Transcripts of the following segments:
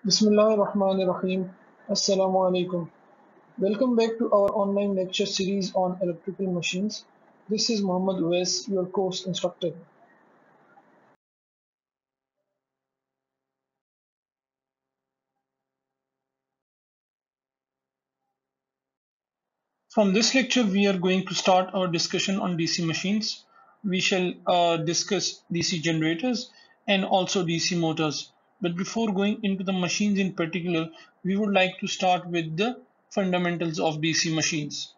Bismillahirrahmanirrahim. Assalamu alaikum. Welcome back to our online lecture series on electrical machines. This is Muhammad Uwais, your course instructor. From this lecture, we are going to start our discussion on DC machines. We shall discuss DC generators and also DC motors. But before going into the machines in particular, we would like to start with the fundamentals of DC machines.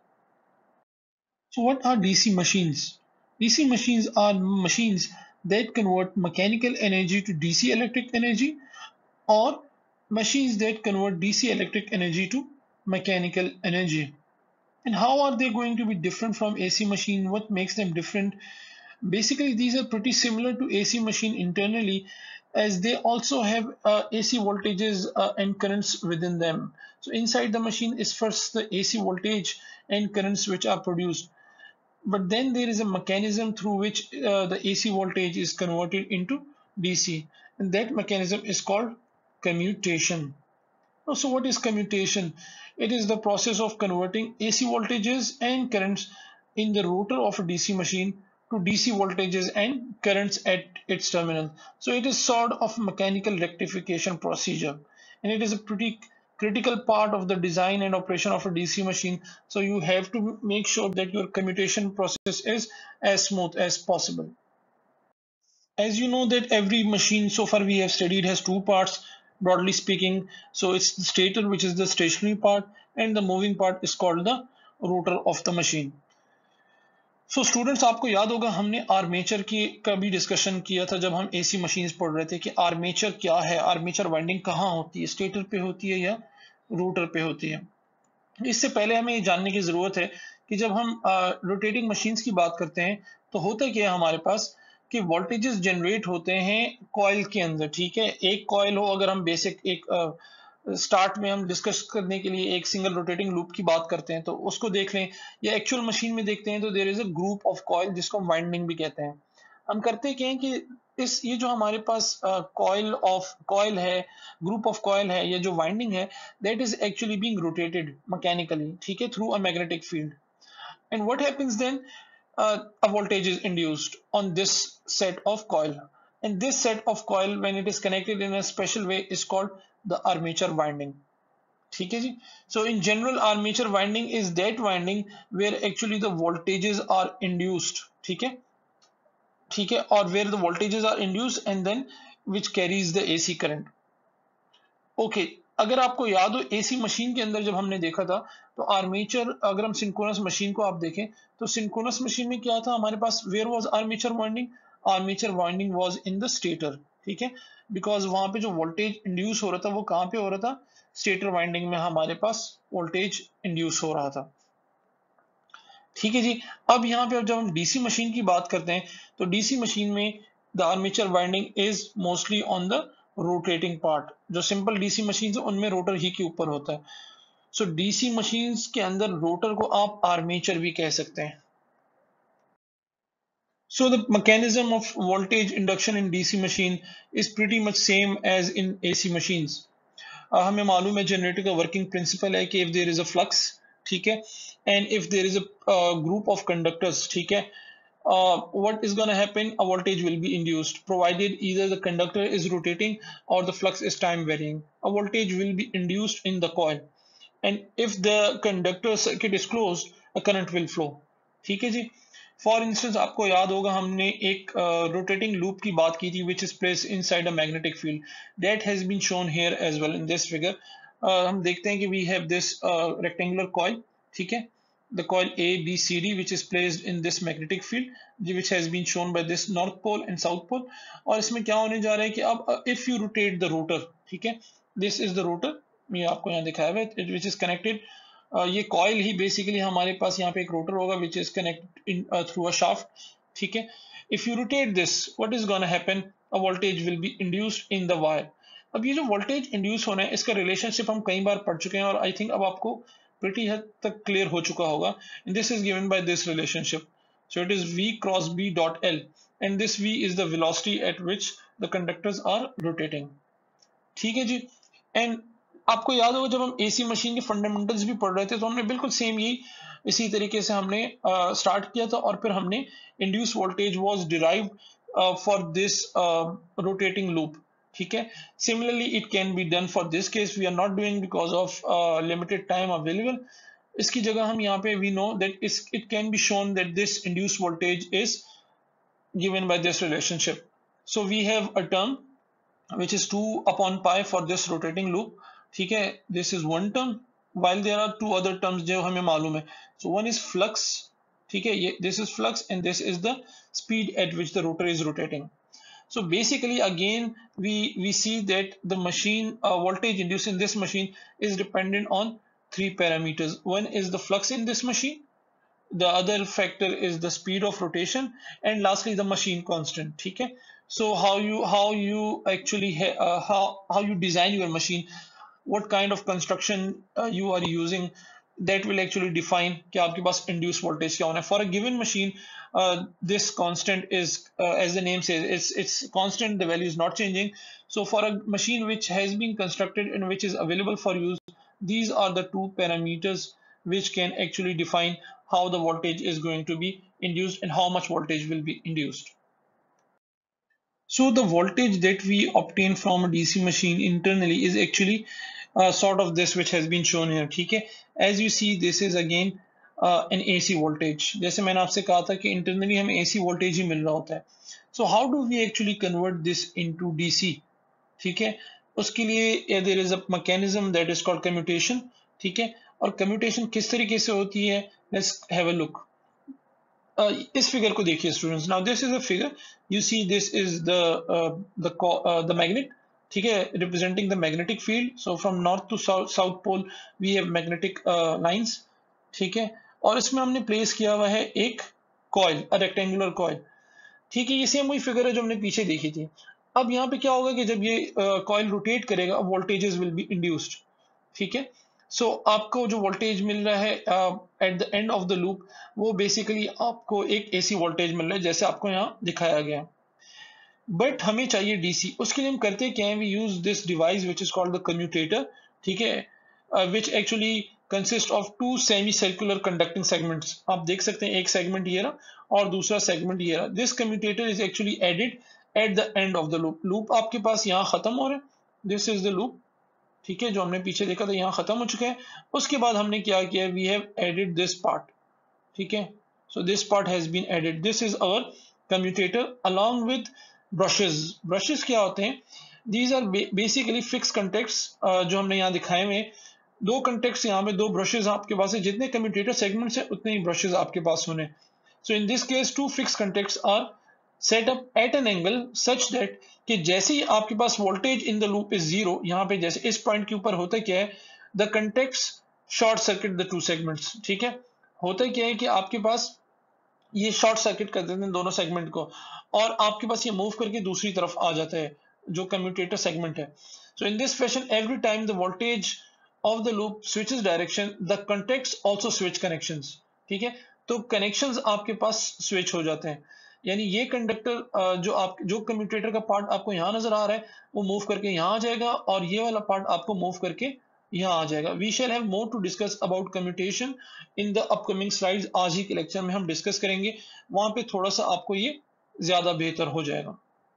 So what are DC machines? DC machines are machines that convert mechanical energy to DC electric energy or machines that convert DC electric energy to mechanical energy. And how are they going to be different from AC machine? What makes them different? Basically, these are pretty similar to AC machine internally as they also have AC voltages and currents within them. So inside the machine is first the AC voltage and currents which are produced, but then there is a mechanism through which the AC voltage is converted into DC, and that mechanism is called commutation. So what is commutation? It is the process of converting AC voltages and currents in the rotor of a DC machine to DC voltages and currents at its terminal. So it is sort of mechanical rectification procedure, and it is a pretty critical part of the design and operation of a DC machine. So you have to make sure that your commutation process is as smooth as possible. As you know that every machine so far we have studied has two parts, broadly speaking. So it's the stator, which is the stationary part, and the moving part is called the rotor of the machine. So students, आपको याद होगा हमने armature की का भी discussion किया था जब हम एसी मशीन्स पढ़ रहे थे कि आर्मेचर क्या है, आर्मेचर वाइंडिंग कहाँ होती है, स्टेटर पे होती है या रोटर पे होती है। इससे पहले हमें ये जानने की जरूरत है कि जब हम रोटेटिंग मशीन्स की बात करते हैं तो होता क्या है हमारे पास कि वोल्टेजेस जनरेट होते हैं कॉइल के अंदर। ठीक है, एक कॉइल हो, अगर हम बेसिक एक स्टार्ट में हम डिस्कस करने के लिए एक सिंगल रोटेटिंग लूप की बात करते हैं तो उसको देख लें, या एक्चुअल मशीन में देखते हैं तो there is a group of coil जिसको हम वाइंडिंग भी कहते हैं। हम करते क्या है कि इस ये जो हमारे पास कॉइल है, ग्रुप ऑफ कॉइल है, या जो वाइंडिंग है, that is actually being rotated mechanically, ठीक है, through a magnetic field. And what happens then, a voltage is induced on this set of coil, and this set of coil when it is connected in a special way is called the armature winding। ठीक है जी। So in general armature winding is that winding where actually the voltages are induced, ठीक है, ठीक है, और where the voltages are induced and then which carries the AC current। Okay, अगर आपको याद हो एसी मशीन के अंदर जब हमने देखा था तो आर्मेचर, अगर हम सिंक्रोनस मशीन को आप देखें तो सिंक्रोनस मशीन में क्या था हमारे पास, where was armature winding, armature winding was in the stator. ठीक है, बिकॉज वहां पे जो वोल्टेज इंड्यूस हो रहा था वो कहाँ पे हो रहा था, स्टेटर वाइंडिंग में हमारे पास वोल्टेज इंड्यूस हो रहा था। ठीक है जी। अब यहाँ पे जब हम डीसी मशीन की बात करते हैं तो डीसी मशीन में the armature winding is mostly on the rotating part. जो सिंपल डीसी मशीन है उनमें रोटर ही के ऊपर होता है। सो डीसी मशीन्स के अंदर रोटर को आप आर्मेचर भी कह सकते हैं। So the mechanism of voltage induction in DC machine is pretty much same as in AC machines। हमें मालूम है जनरेटर का वर्किंग प्रिंसिपल है कि if there is a flux, ठीक है, and if there is a group of conductors, ठीक है, what is going to happen, a voltage will be induced provided either the conductor is rotating or the flux is time varying, a voltage will be induced in the coil, and if the conductor circuit is closed a current will flow। ठीक है जी। For instance आपको याद होगा हमने एक rotating loop की बात की थी which is place inside a magnetic field, that has been shown here as well in this figure. हम देखते हैं कि we have this rectangular coil, ठीक है, the coil A, B, C, D which is placed in this magnetic field which has been shown by this north pole and south pole। और इसमें क्या होने जा रहा है कि अब if you rotate the rotor, ठीक है, this is the rotor, ये आपको यहाँ दिखाया हुआ है which is connected, ये कॉइल ही बेसिकली हमारे पास यहाँ पे एक रोटर होगा which is connect in through a shaft. ठीक है, if you rotate this what is gonna happen, a voltage will be induced in the wire. अब ये जो वोल्टेज इंड्यूस होना है इसका रिलेशनशिप हम कई बार पढ़ चुके हैं और आई थिंक अब आपको प्रीटी हद तक क्लियर हो चुका होगा। This is given by this relationship, so it is v cross b dot l, and this v is the velocity at which the conductors are rotating। ठीक है जी। एंड आपको याद होगा जब हम एसी मशीन के फंडामेंटल्स भी पढ़ रहे थे तो हमने बिल्कुल सेम यही इसी तरीके से हमने स्टार्ट किया था, और फिर हमने induce voltage was derived for this rotating loop, ठीक है। Similarly it can be done for this case, we are not doing because of limited time available. इसकी जगह हम यहाँ पे we know that it can be shown that this induce voltage is given by this relationship. So we have a term which is 2 upon pi for this rotating loop, ठीक है। this is one term while there are two other terms जो हमें मालूम है। so one is flux, ठीक है, ये this is flux and this is the speed at which the rotor is rotating. So basically again we see that the machine voltage induced in this machine is dependent on three parameters. One is the flux in this machine, the other factor is the speed of rotation, and lastly the machine constant, ठीक है। so how you actually how you design your machine, what kind of construction you are using, that will actually define कि आपके पास induced voltage क्या होना है for a given machine. This constant is as the name says, it's constant, the value is not changing. So for a machine which has been constructed and which is available for use, these are the two parameters which can actually define how the voltage is going to be induced and how much voltage will be induced. So the voltage that we obtain from a DC machine internally is actually sort of this which has been shown here, ठीक है। As you see this is again an AC voltage, जैसे मैंने आपसे कहा था कि internally हमें AC voltage ही मिल रहा होता है। So how do we actually convert this into DC, ठीक है। उसके लिए there is a mechanism that is called commutation, ठीक है। और commutation किस तरीके से होती है, let's have a look. इस फिगर को देखिए students, now this is a figure, you see this is the magnet, ठीक है, representing the magnetic field. So from north to south pole we have magnetic lines, ठीक है। और इसमें हमने प्लेस किया हुआ है एक कॉइल, अ रेक्टेंगुलर कॉइल, ठीक है। ये सेम वही फिगर है जो हमने पीछे देखी थी। अब यहाँ पे क्या होगा कि जब ये कॉइल रोटेट करेगा वोल्टेजेस विल बी इंड्यूस्ड, ठीक है। सो आपको जो वोल्टेज मिल रहा है at the end of the loop, वो बेसिकली आपको एक एसी वोल्टेज मिल रहा है जैसे आपको यहाँ दिखाया गया। बट हमें चाहिए डीसी, उसके लिए हम करते क्या है, we use this device which is called the commutator, ठीक है, which actually consist of two semi circular conducting segments. आप देख सकते हैं एक सेगमेंट ये रहा और दूसरा सेगमेंट ये रहा। This commutator is actually added at the end of the loop. Loop आपके पास यहाँ खत्म हो रहा है, दिस इज द लूप, ठीक है, जो हमने पीछे देखा था यहाँ खत्म हो चुका है। उसके बाद हमने क्या किया, we have added this part, ठीक है। So this part has been added, this is our commutator along with brushes. Brushes क्या होते हैं, these are basically fix contacts, जो हमने यहाँ दिखाए हुए। दो कंटेक्ट्स यहाँ पे, दो ब्रशेस आपके पास है, जितने कम्यूटेटर सेगमेंट्स है उतने ही ब्रशेस आपके पास होने। So in this case two fix contacts are set up at an angle such that कि जैसे ही आपके पास voltage in the loop is zero, यहाँ पे जैसे इस पॉइंट के ऊपर होता क्या है, the contacts short circuit the two segments, ठीक है। होता क्या है कि आपके पास ये शॉर्ट सर्किट कर देते हैं दोनों सेगमेंट को, और आपके पास ये मूव करके दूसरी तरफ आ जाता है जो कम्यूटेटर सेगमेंट है। So in this fashion every time the voltage of the loop switches direction, the contacts also switch connections, ठीक है। तो कनेक्शंस आपके पास स्विच हो जाते हैं, यानी ये कंडक्टर जो कम्यूटेटर का पार्ट आपको यहाँ नजर आ रहा है वो मूव करके यहाँ आ जाएगा, और ये वाला पार्ट आपको मूव करके यहाँ आ जाएगा। We shall have more to discuss about commutation in the upcoming slides. आज ही के लेक्चर में हम डिस्कस करेंगे, वहां पे थोड़ा सा आपको ये ज्यादा बेहतर हो जाएगा,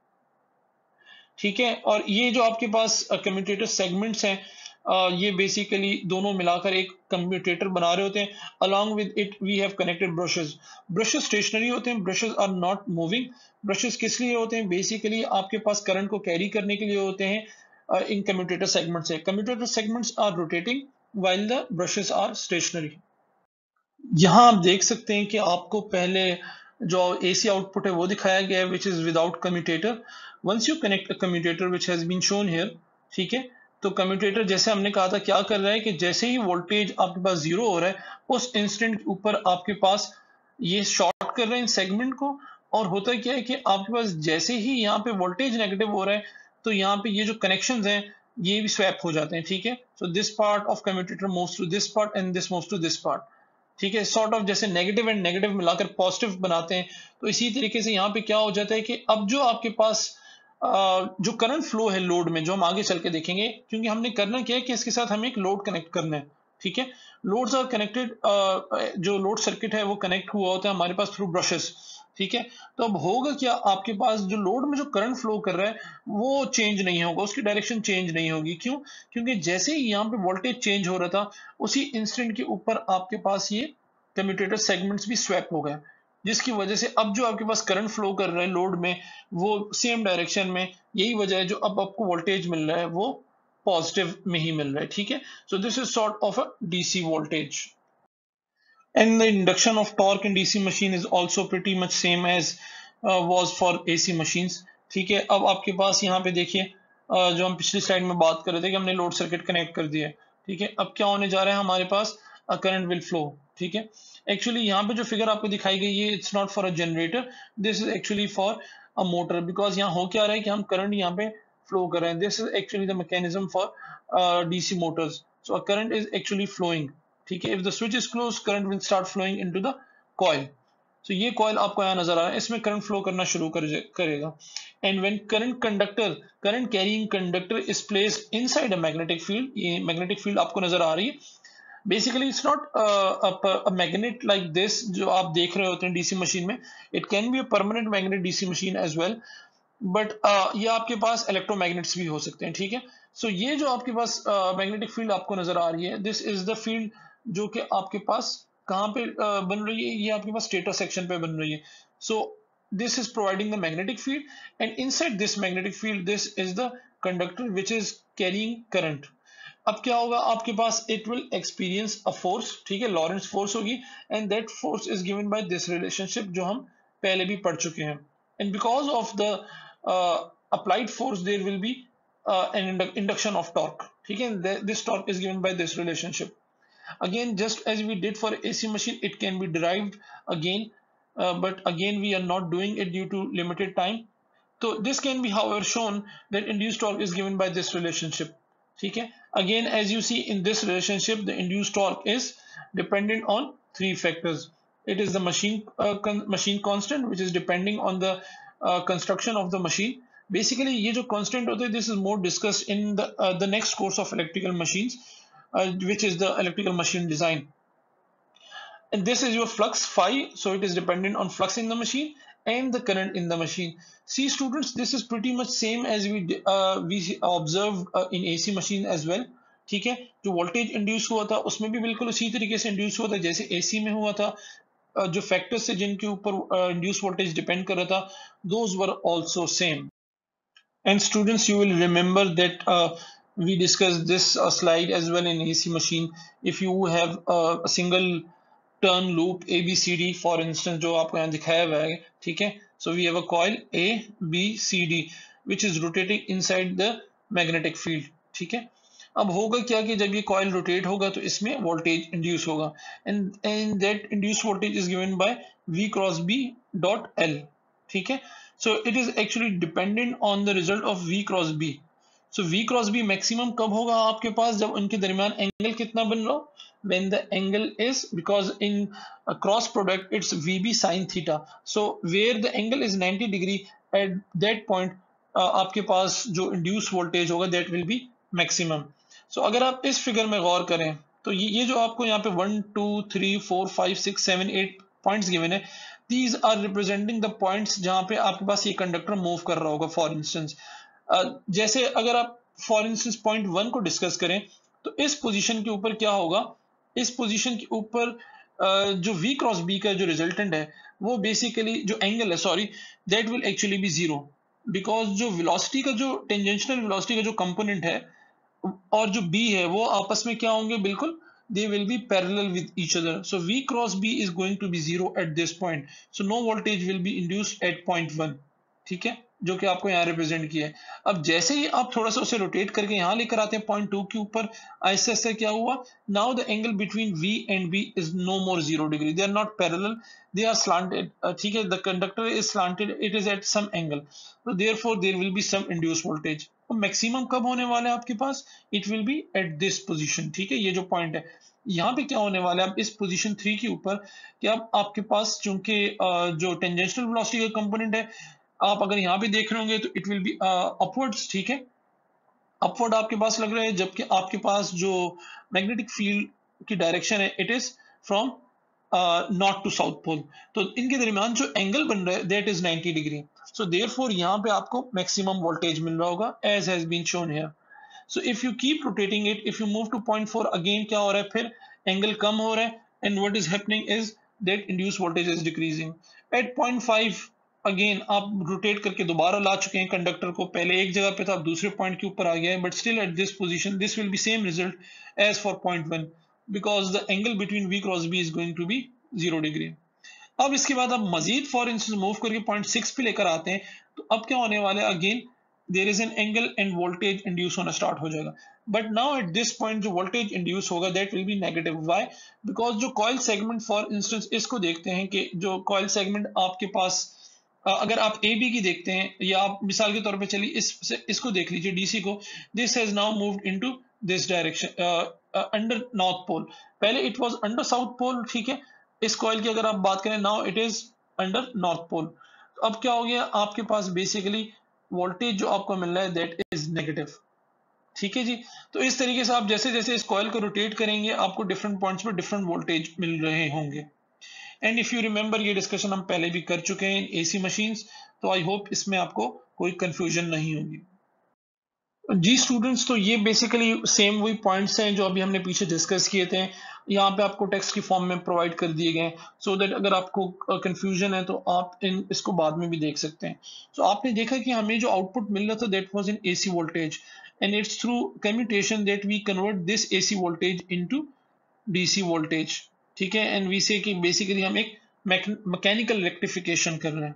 ठीक है। और ये जो आपके पास कम्यूटेटर सेगमेंट्स हैं, ये बेसिकली दोनों मिलाकर एक कम्यूटेटर बना रहे होते हैं। Along with it we have connected brushes. Brushes stationary होते हैं, brushes are not moving. Brushes किस लिए होते हैं, बेसिकली आपके पास करंट को कैरी करने के लिए होते हैं इन कम्यूटेटर सेगमेंट्स से। Commutator segments are rotating while the brushes are stationary. यहाँ आप देख सकते हैं कि आपको पहले जो AC आउटपुट है वो दिखाया गया है which is without commutator. Once you connect a commutator which has been shown here, ठीक है, तो कम्यूटेटर जैसे हमने कहा था क्या कर रहा है कि जैसे ही वोल्टेज आपके पास जीरो हो रहा है उस इंस्टेंट के ऊपर आपके पास ये शॉर्ट कर रहे हैं सेगमेंट को, और होता क्या है कि आपके पास जैसे ही यहाँ पे वोल्टेज नेगेटिव हो रहा है तो यहाँ पे ये जो कनेक्शंस हैं ये भी स्वैप हो जाते हैं, ठीक है। So this part of commutator moves to this part and this moves to this part, ठीक है। सॉर्ट ऑफ जैसे नेगेटिव एंड नेगेटिव मिलाकर पॉजिटिव बनाते हैं, तो इसी तरीके से यहाँ पे क्या हो जाता है कि अब जो आपके पास जो करंट फ्लो है लोड में, जो हम आगे चल के देखेंगे, क्योंकि हमने करना क्या है कि इसके साथ हमें एक लोड कनेक्ट करना है, ठीक है। लोड्स आर कनेक्टेड, जो लोड सर्किट है वो कनेक्ट हुआ होता है हमारे पास थ्रू ब्रशेस, ठीक है। तो अब होगा क्या, आपके पास जो लोड में जो करंट फ्लो कर रहा है वो चेंज नहीं होगा, उसकी डायरेक्शन चेंज नहीं होगी। क्यों? क्योंकि जैसे ही यहाँ पे वोल्टेज चेंज हो रहा था, उसी इंस्टेंट के ऊपर आपके पास ये कम्यूटेटर सेगमेंट्स भी स्वैप हो गए, जिसकी वजह से अब जो आपके पास करंट फ्लो कर रहा है लोड में वो सेम डायरेक्शन में, यही वजह है जो अब आपको वोल्टेज मिल रहा है वो पॉजिटिव में ही मिल रहा है, ठीक है। So this is sort of a DC voltage. And the induction of torque in DC machine is also pretty much same as was for AC machines, ठीक है। अब आपके पास यहाँ पे देखिए, जो हम पिछली स्लाइड में बात कर रहे थे कि हमने लोड सर्किट कनेक्ट कर दिया है, ठीक है। अब क्या होने जा रहा है हमारे पास, करंट विल फ्लो, ठीक है। एक्चुअली यहाँ पे जो फिगर आपको दिखाई गई है, it's not for a generator, this is actually for a motor, because यहाँ हो क्या रहा है कि हम करंट यहाँ पे फ्लो कर रहे हैं। This is actually the mechanism for DC motors, so current is actually flowing, ठीक है। If the switch is close, current will start flowing into the coil. So ये कॉइल आपको यहाँ नजर आ रहा है, इसमें करंट फ्लो करना शुरू करेगा। And when current carrying conductor is placed inside a magnetic field, ये मैग्नेटिक फील्ड आपको नजर आ रही है। Basically it's not a magnet like this जो आप देख रहे होते हैं डीसी मशीन में, it can be a permanent magnet DC machine as well, but ये आपके पास इलेक्ट्रोमैग्नेट्स भी हो सकते हैं, ठीक है। सो ये जो आपके पास मैग्नेटिक फील्ड आपको नजर आ रही है, दिस इज द फील्ड जो कि आपके पास कहाँ पे बन रही है, ये आपके पास स्टेटर सेक्शन पे बन रही है। So this is providing the magnetic field, and inside this magnetic field this is the conductor which is carrying current. अब क्या होगा आपके पास, it will experience a force, ठीक है, लॉरेंस फोर्स होगी, and that force is given by this relationship जो हम पहले भी पढ़ चुके हैं। And because of the applied force there will be an induction of torque, ठीक है। This torque is given by this relationship. Again, just as we did for AC machine, it can be derived again, but again we are not doing it due to limited time. So this can be however shown that induced torque is given by this relationship, ठीक है। Again, as you see in this relationship, the induced torque is dependent on three factors. It is the machine constant, which is depending on the construction of the machine. Basically ये जो constant होते हैं, this is more discussed in the next course of electrical machines, which is the electrical machine design. And this is your flux phi, so it is dependent on flux in the machine and the current in the machine. See students, this is pretty much same as we observed in AC machine as well, ठीक है। जो voltage induce हुआ था उसमें भी बिल्कुल उसी तरीके से इंड्यूस हुआ था जैसे AC में हुआ था। जो फैक्टर्स से जिनके ऊपर इंड्यूस वोल्टेज डिपेंड कर रहा था, those were also same. And students, you will remember that we discussed this slide as well in AC machine. If you have a single turn loop ABCD, for instance, जो आपको यहाँ दिखाया हुआ है, ठीक है। So we have a coil ABCD which is rotating inside the magnetic field, ठीक है। अब होगा क्या कि जब ये कॉइल रोटेट होगा तो इसमें वोल्टेज इंड्यूस होगा, and that induce voltage is given by V cross B dot L, ठीक है। So it is actually dependent on the result of V cross B. So V cross B maximum कब होगा आपके पास, जब उनके दरमियान angle कितना बन रहा हो, when the angle is, because in a cross product it's VB sin theta, so where the angle is 90 degree, at that point आपके पास जो इंड्यूस वोल्टेज होगा that will be maximum. So अगर आप इस फिगर में गौर करें तो ये जो आपको यहाँ पे 1 2 3 4 5 6 7 8 पॉइंट्स गिवन है, these are representing the points जहाँ पे आपके पास ये कंडक्टर मूव कर रहा होगा। फॉर इंस्टेंस जैसे अगर आप फॉर इंस्टेंस पॉइंट 1 को डिस्कस करें तो इस पोजीशन के ऊपर क्या होगा, इस पोजीशन के ऊपर जो V क्रॉस B का जो रिजल्टेंट है वो बेसिकली जो एंगल है, sorry, that will actually be zero, because जो वेलोसिटी का जो टेंजेंशियल वेलोसिटी का जो कंपोनेंट है और जो B है वो आपस में क्या होंगे, बिल्कुल they will be parallel with each other. So V cross B is going to be zero at this point. So no voltage will be induced at point 1. ठीक है, जो कि आपको यहाँ रिप्रेजेंट किया है। अब जैसे ही आप थोड़ा सा उसे रोटेट करके यहाँ लेकर आते हैं पॉइंट 2 के ऊपर, ऐसे ऐसे क्या हुआ, now the angle between V and B is no more 0 degree, they are not parallel, they are slanted, ठीक है। The conductor is slanted, it is at some angle, so therefore there will be some induced voltage. तो maximum कब होने वाला है आपके पास, it will be at this position, ठीक है। ये जो पॉइंट है यहाँ पे क्या होने वाला है, अब इस पोजीशन 3 के ऊपर कि अब आपके पास चूंकि जो टेंजेंशियल वेलोसिटी का कंपोनेंट है आप अगर यहाँ पे देख रहे होंगे तो इट विल बी अपवर्ड्स, ठीक है, अपवर्ड आपके पास लग रहा है, जबकि आपके पास जो मैग्नेटिक फील्ड की डायरेक्शन है it is from north to south pole. तो इनके दरमियान जो एंगल बन रहा है that is 90 degree. So therefore यहाँ पे आपको मैक्सिमम वोल्टेज मिल रहा होगा as has been shown here. So if you keep rotating it, if you move to point 4 again क्या हो रहा है, फिर एंगल कम हो रहा है and what is happening is that induce voltage is decreasing at point 5। Again आप rotate करके दोबारा ला चुके हैं कंडक्टर को, पहले एक जगह पे था, अब दूसरे पॉइंट के ऊपर आ गया है, but still at this position this will be same result as for point 1 because the angle between V cross B is going to be 0 degree. अब इसके बाद आप मजीद फॉर इंस्टेंस मूव करके पॉइंट 6 पे लेकर आते हैं, तो अब क्या होने वाला है, again there is an angle and voltage induce होना स्टार्ट हो जाएगा। But now at this point जो वोल्टेज इंड्यूस होगा that will be negative. Why? Because जो कॉइल सेगमेंट, फॉर इंस्टेंस इसको देखते हैं कि जो कॉइल सेगमेंट आपके पास अगर आप ए बी की देखते हैं, या आप मिसाल के तौर पे चलिए इसको देख लीजिए डीसी को, this has now moved into this direction under north pole, पहले it was under south pole, ठीक है, इस कॉइल की अगर आप बात करें now it is under north pole. तो अब क्या हो गया, आपके पास बेसिकली वोल्टेज जो आपको मिल रहा है दैट इज नेगेटिव, ठीक है जी। तो इस तरीके से आप जैसे जैसे इस कॉइल को रोटेट करेंगे आपको डिफरेंट पॉइंट्स पर डिफरेंट वोल्टेज मिल रहे होंगे। एंड इफ यू रिमेंबर ये डिस्कशन हम पहले भी कर चुके हैं एसी मशीन्स, तो आई होप इसमें आपको कोई कंफ्यूजन नहीं होगी। जी स्टूडेंट्स, तो ये बेसिकली सेम वही पॉइंट्स हैं जो अभी हमने पीछे डिस्कस किए थे, यहाँ पे आपको टेक्स्ट की फॉर्म में प्रोवाइड कर दिए गए, सो दैट अगर आपको कंफ्यूजन है तो आप इसको बाद में भी देख सकते हैं। सो आपने देखा कि हमें जो आउटपुट मिल रहा था that was in AC voltage and it's through commutation that we convert this AC voltage into DC voltage, ठीक है, एंड वी से कि बेसिकली हम एक मैकेनिकल रेक्टिफिकेशन कर रहे हैं।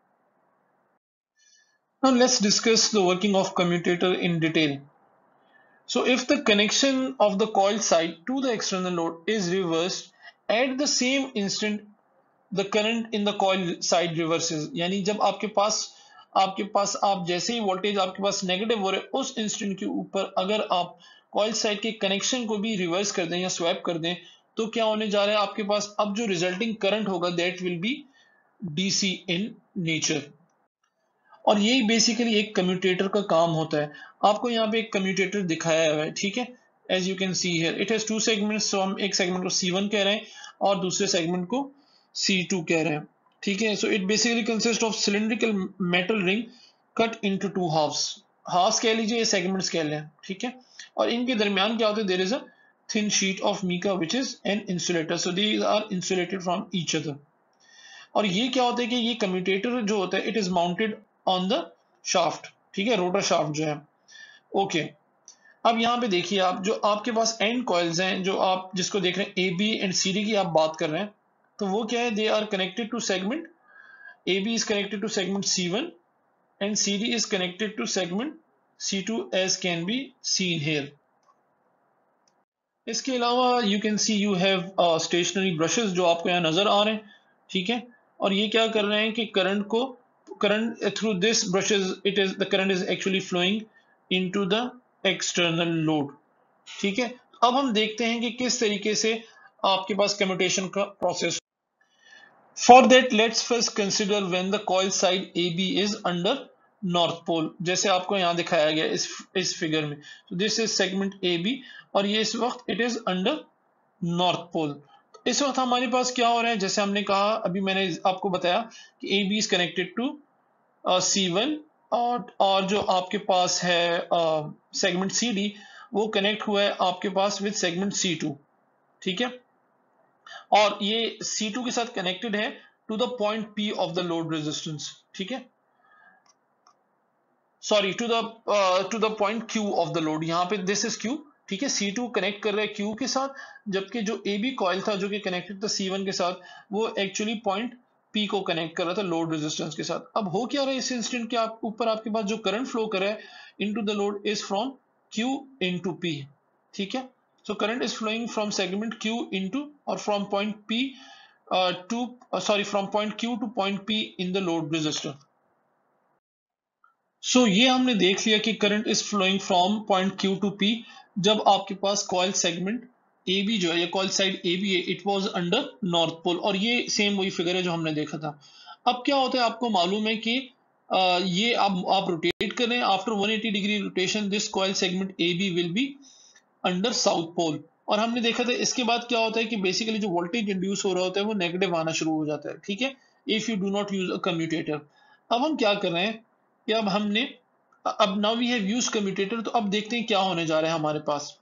Now let's discuss the working of commutator in detail. So if the connection of the coil side to the external load is reversed, at the same instant the current in the coil side reverses, यानी जब आपके पास आप जैसे ही voltage आपके पास negative हो रहे हैं उस इंस्टेंट के ऊपर अगर आप कॉइल साइड के कनेक्शन को भी रिवर्स कर दें या स्वैप कर दें, तो क्या होने जा रहा है, आपके पास अब जो रिजल्टिंग करंट होगा that will be DC in nature. और यही बेसिकली एक कम्यूटेटर का काम होता है। आपको यहाँ पे एक कम्यूटेटर दिखाया हुआ है, ठीक है, as you can see here it has two segments, तो हम एक सेगमेंट को C1 कह रहे हैं और दूसरे सेगमेंट को C2 कह रहे हैं, ठीक है। So it basically consist of cylindrical metal ring cut into two halves, halves कह लीजिए या सेगमेंट्स कह लें, ठीक है। और इनके दरमियान क्या होता है, there is a thin sheet of mica which is an insulator, so these are insulated from each other. और ये क्या होता है कि ये कम्यूटेटर जो होता है it is mounted on the shaft, ठीक है, रोटर शाफ्ट जो है, ओके। अब यहाँ पे देखिए आप जो आपके पास एंड कॉइल्स हैं जो आप जिसको देख रहे हैं A B and C D की आप बात कर रहे हैं, तो वो क्या है, they are connected to segment A B is connected to segment C1 and C D is connected to segment C2 as can be seen here. इसके अलावा you can see you have stationary brushes जो आपको यहाँ नजर आ रहे हैं, ठीक है। और ये क्या कर रहे हैं कि current through this brushes it is the current is actually flowing into the external load, ठीक है। अब हम देखते हैं कि किस तरीके से आपके पास कम्यूटेशन का process. For that let's first consider when the coil side A B is under north pole, जैसे आपको यहाँ दिखाया गया इस फिगर में, तो this is segment A B और ये इस वक्त it is under north pole. इस वक्त हमारे पास क्या हो रहा है, जैसे हमने कहा अभी मैंने आपको बताया कि A B is connected to C1 और जो आपके पास है सेगमेंट सी डी वो कनेक्ट हुआ है आपके पास विद सेगमेंट C2, ठीक है। और ये C2 के साथ कनेक्टेड है टू द पॉइंट P of the load resistance, ठीक है, sorry to the point Q of the load, यहाँ पे दिस इज Q, ठीक है। C2 कनेक्ट कर रहा है Q के साथ, जबकि जो AB कॉइल था जो कि कनेक्टेड था C1 के साथ वो एक्चुअली पॉइंट P को कनेक्ट कर रहा था लोड रेजिस्टेंस के साथ। अब हो क्या रहा है इस इंस्टेंट के आप ऊपर आपके पास जो करंट फ्लो कर रहा है into the load is from Q into P, ठीक है। So current is flowing from segment Q into और from point P from point Q to point P in the load resistor. So ये हमने देख लिया कि current is flowing from point Q to P जब आपके पास कॉइल सेगमेंट ए बी जो है या कॉइल साइड ए बी है इट वाज अंडर नॉर्थ पोल, और ये सेम वही फिगर है जो हमने देखा था। अब क्या होता है आपको मालूम है कि ये आप रोटेट कर रहे हैं, after 180 degree rotation this coil segment A B will be under south pole. और हमने देखा था इसके बाद क्या होता है कि बेसिकली जो वोल्टेज इंड्यूस हो रहा होता है वो नेगेटिव आना शुरू हो जाता है, ठीक है, if you do not use a commutator. अब हम क्या कर रहे हैं कि अब now we have use commutator, तो अब देखते हैं क्या होने जा रहा है हमारे पास।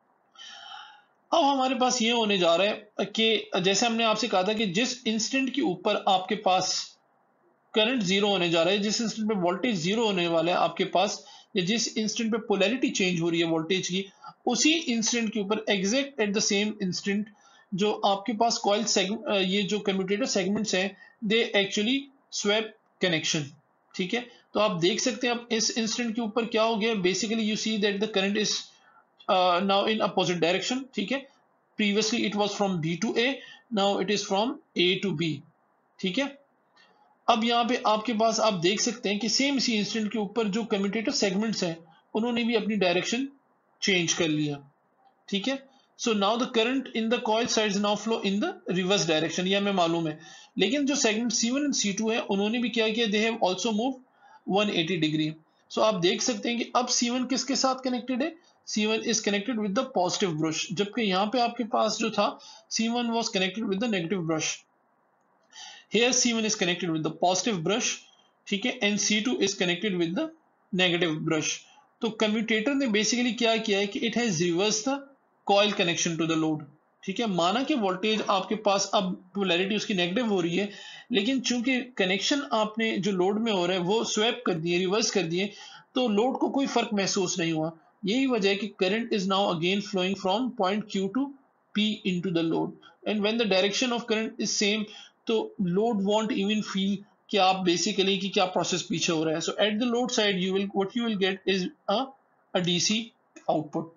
अब हमारे पास ये होने जा रहा है कि जैसे हमने आपसे कहा था कि जिस इंस्टेंट के ऊपर आपके पास करंट जीरो होने जा रहा है, जिस इंस्टेंट पे वोल्टेज जीरो होने वाला है आपके पास, या जिस इंस्टेंट पे पोलैरिटी चेंज हो रही है वोल्टेज की, उसी इंस्टेंट के ऊपर exact at the same instant जो आपके पास कॉइल ये जो कम्यूटेटर सेगमेंट्स हैं, दे एक्चुअली स्वैप कनेक्शन, ठीक है। तो आप देख सकते हैं अब इस इंस्टेंट के ऊपर क्या हो गया, basically you see that the current is now in opposite direction, ठीक है। Previously it was from B to A, now it is from A to B, ठीक है। अब यहाँ पे आपके पास आप देख सकते हैं कि सेम इसी इंस्टेंट के ऊपर जो कम्यूटेटर सेगमेंट्स हैं उन्होंने भी अपनी डायरेक्शन चेंज कर लिया, ठीक है। So now the current in the coil sides now flow in the reverse direction, ये हमें मालूम है। लेकिन जो सेगमेंट C1 एंड C2 है उन्होंने भी क्या किया, they have also move 180 degree. So आप देख सकते हैं कि अब C1 किसके साथ कनेक्टेड है, C1 is connected with the positive brush, जबकि यहाँ पे आपके पास जो था C1 was connected with the negative brush. Here C1 is connected with the positive brush, ठीक है, and C2 is connected with the negative brush. तो कम्यूटेटर ने बेसिकली क्या किया है कि it has reverse the coil connection to the load, ठीक है। माना कि वोल्टेज आपके पास अब पोलैरिटी उसकी नेगेटिव हो रही है, लेकिन चूंकि कनेक्शन आपने जो लोड में हो रहा है वो स्वैप कर दिए, रिवर्स कर दिए, तो लोड को कोई फर्क महसूस नहीं हुआ। यही वजह है कि current is now again flowing from point Q to P into the load, and when the direction of current is same, तो लोड वॉन्ट इवन फील कि आप बेसिकली कि क्या प्रोसेस पीछे हो रहा है। So at the load side you will what you will get is a DC output.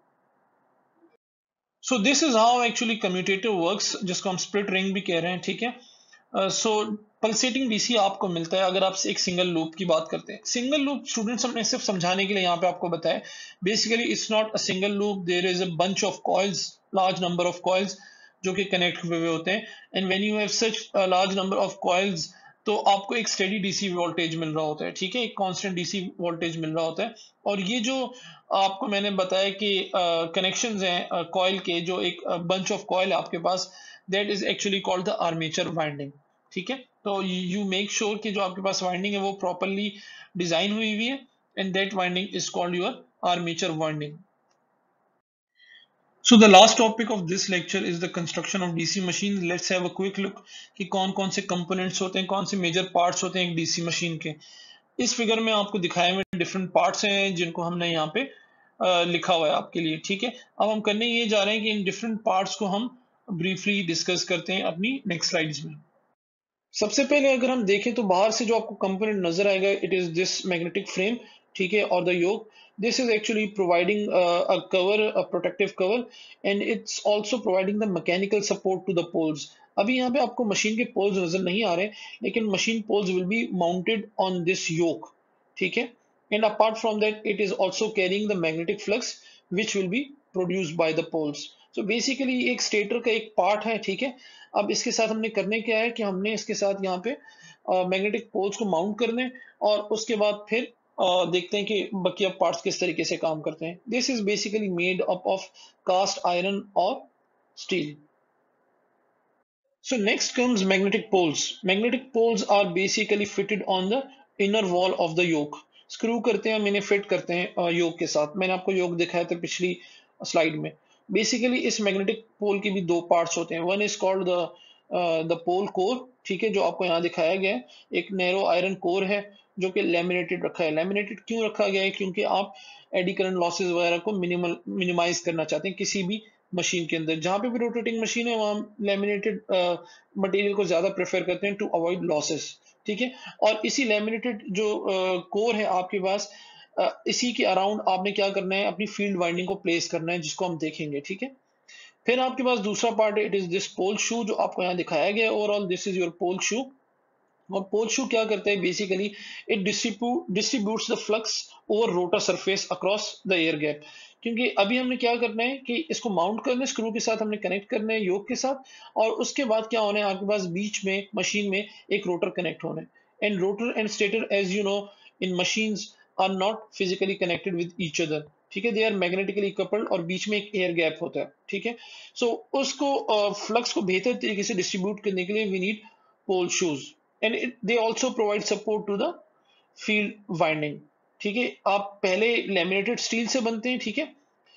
So this is how actually commutator works, जिसको हम स्प्लिट रिंग भी कह रहे हैं, ठीक है। सो पल्सेटिंग डीसी आपको मिलता है अगर आप एक सिंगल लूप की बात करते हैं। सिंगल लूप स्टूडेंट्स हमने सिर्फ समझाने के लिए यहाँ पे आपको बताया, basically it's not a single loop, there is a bunch of coils, large number of coils जो कि कनेक्ट हुए हुए होते हैं, and when you have such large number of coils तो आपको एक स्टेडी डीसी वोल्टेज मिल रहा होता है, ठीक है, एक कांस्टेंट डीसी वोल्टेज मिल रहा होता है। और ये जो आपको मैंने बताया कि कनेक्शंस हैं कॉइल के, जो एक बंच ऑफ कॉइल है आपके पास, that is actually called the armature winding, ठीक है। तो यू मेक श्योर कि जो आपके पास वाइंडिंग है वो प्रॉपरली डिजाइन हुई हुई है, and that winding is called your armature winding. So the last topic of this lecture is the construction of DC machine. Let's have a quick look कि कौन कौन से components होते हैं, कौन से major parts होते हैं एक DC machine के। इस फिगर में आपको दिखाए हुए डिफरेंट पार्ट्स हैं जिनको हमने यहाँ पे लिखा हुआ है आपके लिए, ठीक है। अब हम करने ये जा रहे हैं कि इन डिफरेंट पार्ट्स को हम ब्रीफली डिस्कस करते हैं अपनी नेक्स्ट स्लाइड्स में। सबसे पहले अगर हम देखें तो बाहर से जो आपको कंपोनेंट नजर आएगा, it is this magnetic frame, ठीक है, और the yoke. This is actually providing a cover, a protective cover, and it's also providing the mechanical support to the poles. अभी यहाँ पे आपको मशीन के पोल्स नजर नहीं आ रहे, लेकिन machine poles will be mounted on this yoke, ठीक है, and apart from that it is also carrying the magnetic flux which will be produced by the poles. So basically एक स्टेटर का एक पार्ट है, ठीक है। अब इसके साथ हमने करने क्या है कि हमने इसके साथ यहाँ पे मैग्नेटिक पोल्स को माउंट करने, और उसके बाद फिर देखते हैं कि बकिया पार्ट्स किस तरीके से काम करते हैं। This is basically made up of cast iron और steel. So next comes magnetic poles. Magnetic poles are basically fitted on the inner wall of the yoke. Screw करते हैं हम इन्हें फिट करते हैं योक के साथ। मैंने आपको योक दिखाया था पिछली स्लाइड में। बेसिकली इस मैग्नेटिक पोल के भी दो पार्ट्स होते हैं। One is called the pole core, ठीक है, जो आपको यहाँ दिखाया गया है। एक नैरो आयरन कोर है जो कि लैमिनेटेड रखा है। लैमिनेटेड क्यों रखा गया है? क्योंकि आप एडी करंट लॉसेस वगैरह को मिनिमाइज करना चाहते हैं किसी भी मशीन के अंदर। जहां पे भी रोटेटिंग मशीन है वहां लैमिनेटेड मटेरियल को ज्यादा प्रेफर करते हैं टू अवॉइड लॉसेस, ठीक है। और इसी लैमिनेटेड जो कोर है आपके पास, इसी के अराउंड आपने क्या करना है, अपनी फील्ड वाइंडिंग को प्लेस करना है, जिसको हम देखेंगे, ठीक है। फिर आपके पास दूसरा पार्ट है, it is this pole shoe, जो आपको यहाँ दिखाया गया है। Overall this is your pole shoe. और पोल शू क्या करता है basically, it distributes the flux over rotor surface across the air gap. क्योंकि अभी हमने क्या करना है कि इसको माउंट करना है, स्क्रू के साथ हमने कनेक्ट करना है योक के साथ, और उसके बाद क्या होना है, आपके पास बीच में मशीन में एक रोटर कनेक्ट होना है। And rotor and stator, as you know, in machines are not physically connected with each other, ठीक है, दे आर मैग्नेटिकली कपल्ड और बीच में एक एयर गैप होता है, ठीक है। सो उसको फ्लक्स को बेहतर तरीके से डिस्ट्रीब्यूट करने के लिए we need pole shoes and they also provide support to the field winding, ठीक है। आप पहले लैमिनेटेड स्टील से बनते हैं, ठीक है।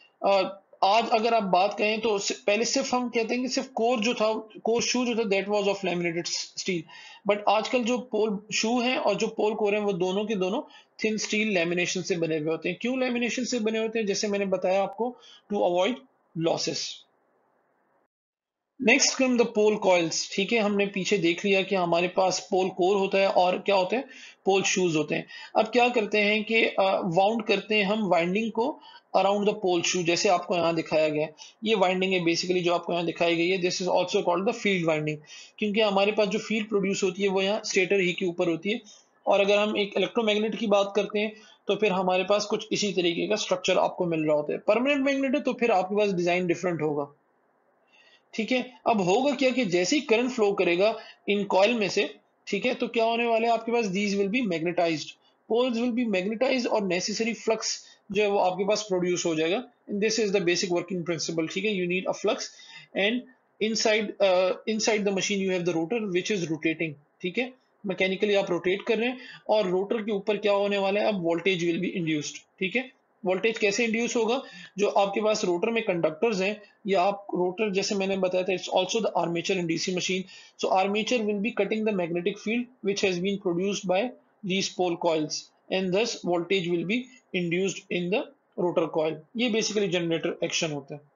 आज अगर आप बात करें तो पहले सिर्फ हम कहते हैं कि सिर्फ कोर जो था, कोर शू जो था that was of laminated steel, but आजकल जो पोल शू हैं और जो पोल कोर हैं वो दोनों के दोनों थिन स्टील लैमिनेशन से बने हुए होते हैं। क्यों लैमिनेशन से बने होते हैं? जैसे मैंने बताया आपको, to avoid losses. Next come the pole coils, ठीक है। हमने पीछे देख लिया कि हमारे पास पोल कोर होता है और क्या होते हैं, पोल शूज होते हैं। अब क्या करते हैं कि वाउंड करते हैं हम वाइंडिंग को अराउंड द पोल शू, जैसे आपको यहाँ दिखाया गया है। ये वाइंडिंग है बेसिकली जो आपको यहाँ दिखाई गई है, this is also called the field winding, क्योंकि हमारे पास जो फील्ड प्रोड्यूस होती है वो यहाँ स्टेटर ही के ऊपर होती है। और अगर हम एक इलेक्ट्रोमैग्नेट की बात करते हैं तो फिर हमारे पास कुछ इसी तरीके का स्ट्रक्चर आपको मिल रहा होता है। परमानेंट मैग्नेट है तो फिर आपके पास डिजाइन डिफरेंट होगा, ठीक है। अब होगा क्या कि जैसे ही करंट फ्लो करेगा इन कॉइल में से, ठीक है, तो क्या होने वाले हैं आपके पास, these will be magnetised, poles will be magnetised और नेसेसरी फ्लक्स जो है वो आपके पास प्रोड्यूस हो जाएगा। This is the basic working principle, ठीक है। You need a flux and inside the machine you have the rotor which is rotating, ठीक है। मैकेनिकली आप रोटेट कर रहे हैं और रोटर के ऊपर क्या होने वाला है, अब वोल्टेज विल बी इंड्यूस्ड, ठीक है। वोल्टेज कैसे इंड्यूस होगा, जो आपके पास रोटर में कंडक्टर्स हैं, या आप रोटर जैसे मैंने बताया था, it's also the armature in DC machine. So armature will be cutting the magnetic field which has been produced by these pole coils and thus voltage will be induced in the rotor coil। ये basically generator action होता है।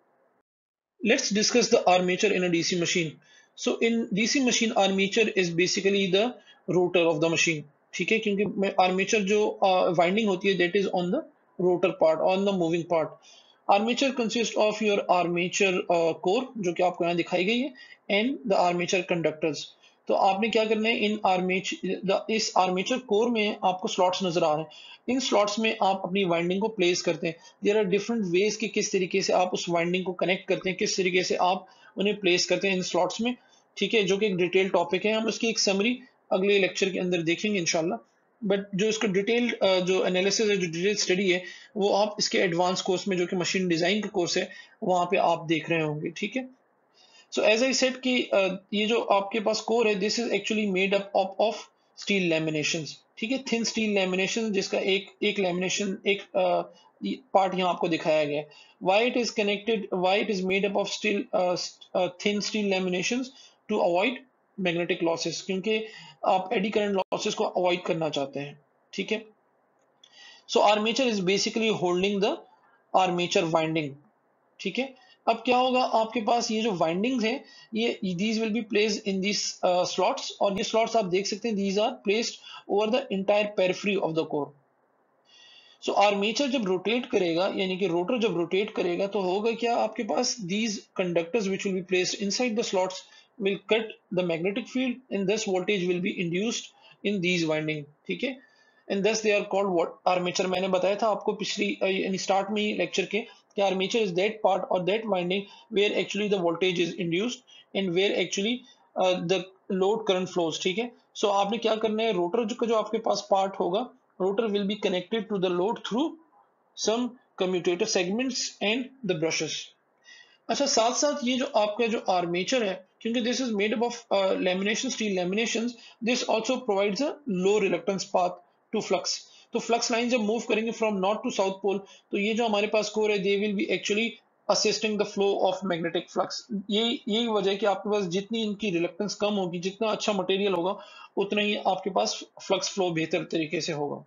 Let's discuss the armature in a DC machine. So in DC machine, armature is basically the rotor of the machine. ठीक है, क्योंकि armature जो winding होती है that is on the rotor part, on the moving part. Armature consist of your armature core जो कि आपको यहाँ दिखाई गई है, एंड द आर्मेचर कंडक्टर्स। तो आपने क्या करना है, इन आर्मेचर इस आर्मेचर कोर में आपको स्लॉट्स नजर आ रहे हैं। इन स्लॉट्स में आप अपनी वाइंडिंग को प्लेस करते हैं। देयर आर डिफरेंट वेज कि किस तरीके से आप उस वाइंडिंग को कनेक्ट करते हैं, किस तरीके से आप उन्हें प्लेस करते हैं इन स्लॉट्स में, ठीक है, जो कि एक डिटेल टॉपिक है। हम उसकी एक समरी अगले लेक्चर के अंदर देखेंगे इंशाल्लाह। बट जो इसका डिटेल जो एनालिसिस है, जो डिटेल स्टडी है, वो आप इसके एडवांस कोर्स में जो कि मशीन डिजाइन का कोर्स है वहां पे आप देख रहे होंगे, ठीक है। सो एज आई सेड कि ये जो आपके पास कोर है, this is actually made up of steel laminations, ठीक है, थिन स्टील लैमिनेशन, जिसका एक एक लैमिनेशन एक पार्ट यहाँ आपको दिखाया गया है। Why it is connected, why it is made up of steel thin steel laminations, to avoid magnetic losses, क्योंकि आप एडी करंट लॉसेस को अवॉइड करना चाहते हैं, ठीक है। So armature is basically holding the armature winding, ठीक है। अब क्या होगा, आपके पास ये जो वाइंडिंग्स हैं, ये these will be placed in this slots, और ये स्लॉट्स आप देख सकते हैं, these are placed over the entire periphery of the core. So armature जब रोटेट करेगा, यानी कि रोटर जब रोटेट करेगा, तो होगा क्या, आपके पास these conductors which will be placed inside the slots will cut the magnetic field and thus voltage will be induced in these winding, ठीक है। and thus they are called what armature। मैंने बताया था आपको पिछली यानी स्टार्ट में ही lecture के कि armature is that part or that winding where actually the voltage is induced and where actually the load current flows, ठीक है। सो आपने क्या करना है, रोटर जो आपके पास पार्ट होगा, rotor will be connected to the load through some commutator segments and the brushes। अच्छा, साथ साथ ये जो आपका जो आर्मेचर है, क्योंकि this is made up of lamination steel laminations, this also provides a low reluctance path to flux. तो फ्लक्स लाइन जब मूव करेंगे from north to south pole, तो ये जो हमारे पास कोर है, they will be actually assisting the flow of magnetic flux. यही वजह है कि आपके पास जितनी इनकी रिलक्टेंस कम होगी, जितना अच्छा मटेरियल होगा, उतना ही आपके पास फ्लक्स फ्लो बेहतर तरीके से होगा।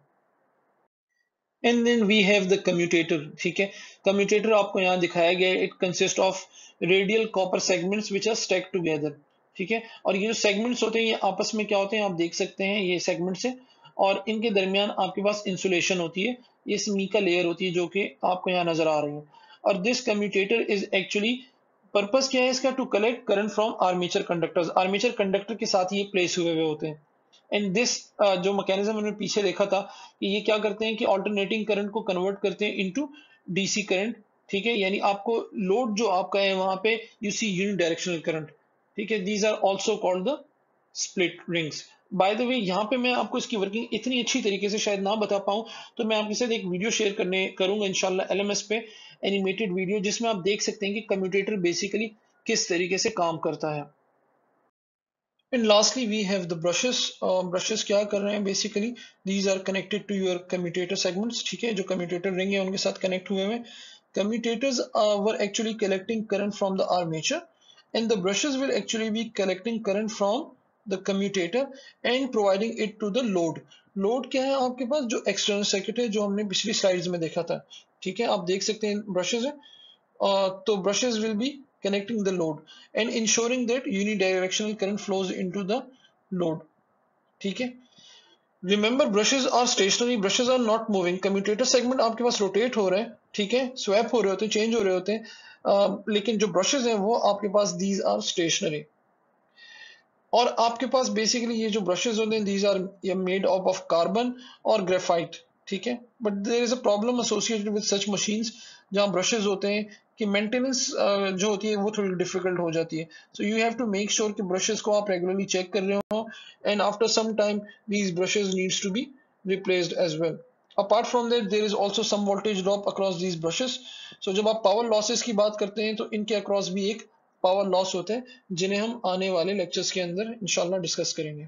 And then we have the commutator, ठीक है। कम्यूटेटर आपको यहाँ दिखाया गया है, it consist of radial copper segments which are stack together, ठीक है। और ये जो सेगमेंट्स होते हैं, ये आपस में क्या होते हैं, आप देख सकते हैं ये सेगमेंट्स है, और इनके दरमियान आपके पास इंसुलेशन होती है, ये मीका लेयर होती है जो कि आपको यहाँ नजर आ रही है। और this commutator is actually, purpose क्या है इसका, to collect current from armature conductors. Armature conductor के साथ ये प्लेस हुए होते हैं। एंड दिस जो मैकेनिज्म हमने पीछे देखा था कि ये क्या करते हैं कि ऑल्टरनेटिंग करंट को कन्वर्ट करते हैं इनटू डीसी करंट, ठीक है। यानी आपको लोड जो आपका है वहां पे you see unidirectional current, ठीक है। These are also called the split rings. By the way यहाँ पे मैं आपको इसकी वर्किंग इतनी अच्छी तरीके से शायद ना बता पाऊँ, तो मैं आपके साथ एक वीडियो शेयर करने करूँगा इंशाल्लाह एलएमएस पे, एनिमेटेड वीडियो, जिसमें आप देख सकते हैं कि कम्यूटेटर बेसिकली किस तरीके से काम करता है। And lastly, we have the brushes. Brushes क्या कर रहे हैं basically? These are connected to your commutator segments. ठीक है, जो commutator ring है उनके साथ connect हुए हैं. Commutators were actually collecting current from the armature, and the brushes will actually be collecting current from the commutator and providing it to the load. Load क्या है आपके पास? जो external circuit है, जो हमने पिछली slides में देखा था. ठीक है, आप देख सकते हैं brushes है. तो brushes will be connecting the load and ensuring that unidirectional current flows into the load. ठीक है, remember brushes are stationary, brushes are not moving. commutator segment आपके पास rotate हो रहे हैं, ठीक है, swap हो रहे होते हैं, change हो रहे होते हैं, लेकिन जो brushes हैं वो आपके पास these are stationary. और आपके पास बेसिकली ये जो ब्रशेज होते हैं these are made of carbon और ग्रेफाइट. ठीक है, but there is a problem associated with such machines जहाँ ब्रशेज होते हैं कि मेंटेनेंस जो होती है वो थोड़ी डिफिकल्ट हो जाती है. So you have to make sure कि ब्रशेज को आप रेगुलरली चेक कर रहे हो, and after some time these brushes needs to be replaced as well. Apart from that, there is also some voltage drop across these brushes. So जब आप power losses की बात करते हैं तो इनके across भी एक पावर लॉस होते हैं जिन्हें हम आने वाले लेक्चर्स के अंदर इंशाल्लाह डिस्कस करेंगे.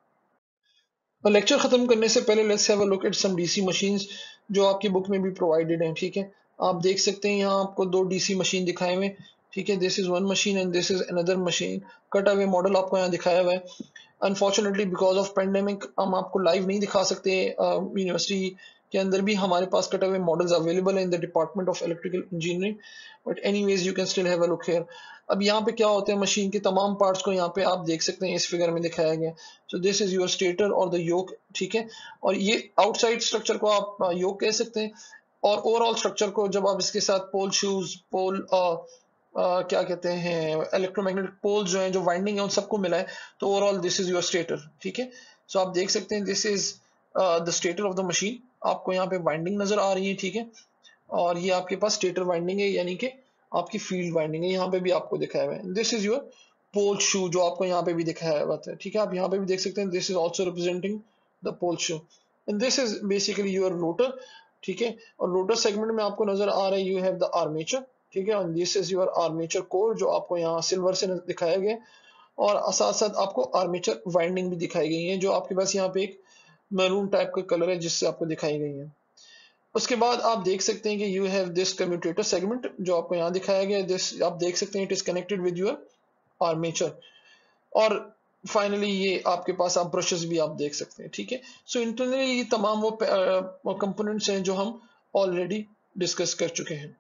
और लेक्चर खत्म करने से पहले let's have a look at some DC machines जो आपकी बुक में भी प्रोवाइडेड हैं. ठीक है, आप देख सकते हैं यहाँ आपको दो डीसी मशीन दिखाए हुए. ठीक है, this is one machine and this is another machine. Cut away model आपको यहाँ दिखाया हुआ है. अनफॉर्चुनेटली बिकॉज ऑफ पेंडेमिक हम आपको लाइव नहीं दिखा सकते. यूनिवर्सिटी के अंदर भी हमारे पास कट अवे मॉडल्स अवेलेबल है in the department of electrical engineering, but anyways you can still have a look here. अब यहाँ पे क्या होता है, मशीन के तमाम पार्ट्स को यहाँ पे आप देख सकते हैं, इस फिगर में दिखाया गया. So this is your stator और द योक. ठीक है, और ये आउटसाइड स्ट्रक्चर को आप योक कह सकते हैं, और ओवरऑल स्ट्रक्चर को जब आप इसके साथ पोल शूज, पोल क्या कहते हैं, इलेक्ट्रोमैग्नेटिक पोल्स जो हैं, जो वाइंडिंग है, उन सबको मिला है, तो overall this is your stator. ठीक है, सो आप देख सकते हैं this is the stator of the machine. आपको यहाँ पे वाइंडिंग नजर आ रही है. ठीक है, और ये आपके पास स्टेटर वाइंडिंग है, यानी कि आपकी फील्ड वाइंडिंग है, यहाँ पे भी आपको दिखाया हुआ है. This is your pole shoe जो आपको यहाँ पे भी दिखाया हुआ है. ठीक है, आप यहाँ पे भी देख सकते हैं this is also representing the pole shoe, and this is basically your rotor. ठीक है, और रोटर सेगमेंट में आपको नजर आ रहा है यू हैव द आर्मेचर. ठीक है, और this is your armature core जो आपको यहाँ सिल्वर से दिखाया गया है, और साथ साथ आपको आर्मेचर वाइंडिंग भी दिखाई गई है जो आपके पास यहाँ पे एक मैरून टाइप का कलर है जिससे आपको दिखाई गई है. उसके बाद आप देख सकते हैं कि you have this commutator segment जो आपको यहाँ दिखाया गया है. दिस आप देख सकते हैं it is connected with your armature. और फाइनली ये आपके पास आप ब्रशेस भी आप देख सकते हैं. ठीक है, सो इंटरनली ये तमाम वो कंपोनेंट्स हैं जो हम ऑलरेडी डिस्कस कर चुके हैं.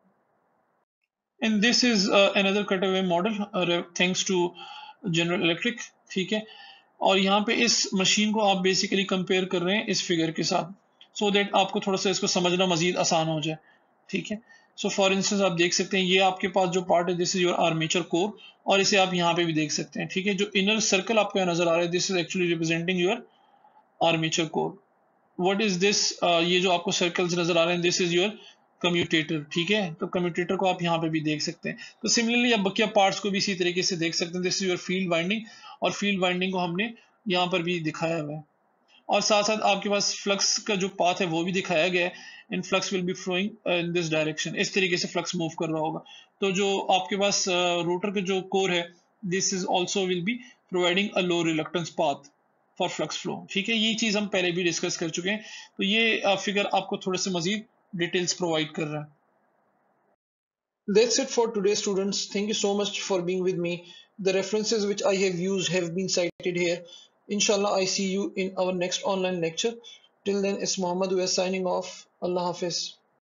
And this is another cutaway model thanks to General Electric. ठीक है, और यहाँ पे इस मशीन को आप बेसिकली कंपेयर कर रहे हैं इस फिगर के साथ, सो दैट आपको थोड़ा सा इसको समझना मजीद आसान हो जाए. ठीक है, सो फॉर इंस्टेंस आप देख सकते हैं ये आपके पास जो पार्ट है this is your armature core, और इसे आप यहाँ पे भी देख सकते हैं. ठीक है, जो इनर सर्कल आपको यहाँ नजर आ रहा है this is actually representing your armature core. What is this, ये जो आपको सर्कल्स नजर आ रहे हैं दिस इज योर कम्यूटेटर. ठीक है, तो कम्यूटेटर को आप यहाँ पे भी देख सकते हैं. तो सिमिलरली आप बकिया पार्ट्स को भी इसी तरीके से देख सकते हैं. This is your field winding, और फील्ड वाइंडिंग को हमने यहाँ पर भी दिखाया हुआ है, और साथ साथ आपके पास फ्लक्स का जो पाथ है वो भी दिखाया गया है. In flux will be flowing in this direction, इस तरीके से फ्लक्स मूव कर रहा होगा. तो जो आपके पास रोटर का जो कोर है this is also will be providing a low reluctance path for flux flow. ठीक है, ये चीज हम पहले भी डिस्कस कर चुके हैं, तो ये फिगर आपको थोड़े से मजीद डिटेल्स प्रोवाइड कर रहा है. That's it for today, students. Thank you so much for being with me. The references which I have used have been cited here. Inshallah, I see you in our next online lecture. Till then, it's Muhammad who is signing off. Allah Hafiz.